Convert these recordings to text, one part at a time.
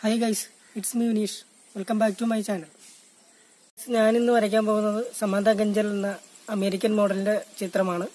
Hi guys, it's me Vinish. Welcome back to my channel. ഞാൻ ഇന്ന് വരയ്ക്കാൻ പോകുന്നത് സമാന്ത ഗഞ്ചൽ എന്ന അമേരിക്കൻ മോഡലിന്റെ ചിത്രമാണ്.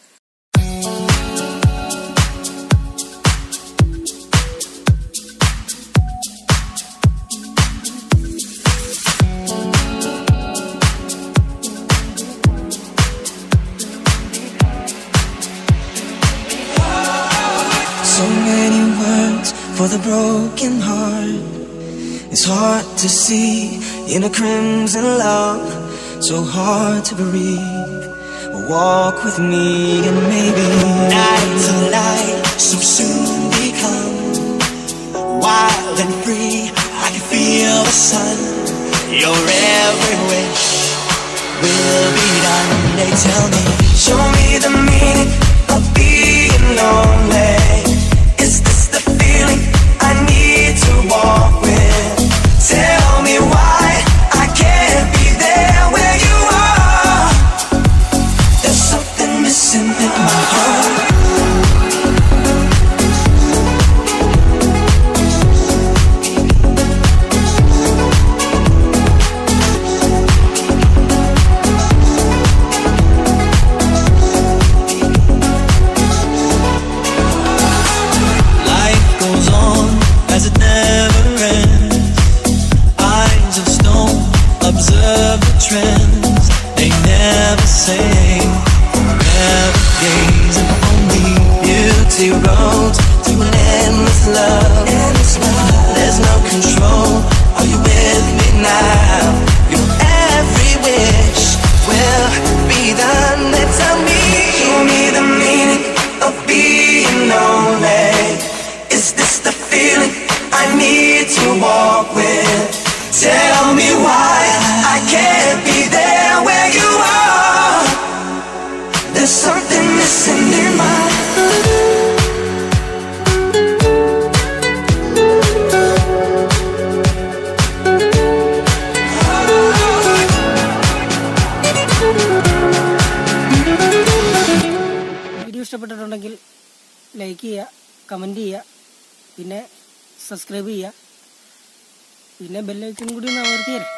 So many words for the broken heart. It's hard to see in a crimson love, so hard to breathe. Walk with me and maybe night to night so soon become wild and free. I can feel the sun. Your every wish will be done. They tell me, show me the meaning of being lonely. Is this the feeling I need to walk with? Tell me why I can't be there where you are. There's something missing in my heart. Life goes on as it never ends. Eyes of stone observe the trends. They never say forever gazing on the beauty roads to an endless love. There's no control. Are you with me now? Your every wish will be done. They tell me, show me the meaning of being lonely. Is this the feeling I need to walk with? Tell me why I can't be there where you are. There's something missing in my video ഇഷ്ടപ്പെട്ടിട്ടുണ്ടെങ്കിൽ like ചെയ്യുക, comment ചെയ്യുക, പിന്നെ subscribe ചെയ്യുക, പിന്നെ bell icon കൂടി ഒന്ന് അമർത്തിയേ.